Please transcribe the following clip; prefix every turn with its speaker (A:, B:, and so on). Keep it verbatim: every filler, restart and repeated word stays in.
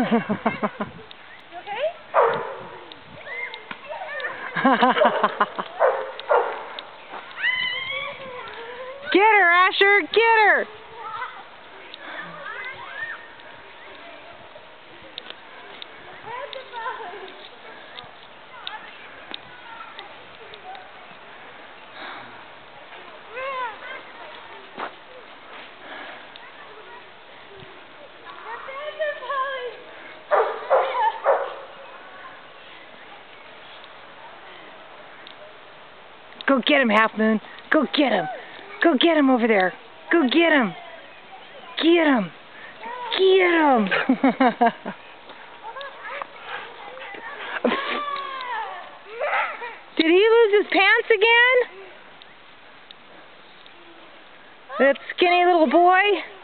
A: okay?
B: Get her, Asher! Get her! Go get him, Half Moon. Go get him. Go get him over there. Go get him. Get him. Get him. Did he lose his pants again? That skinny little boy?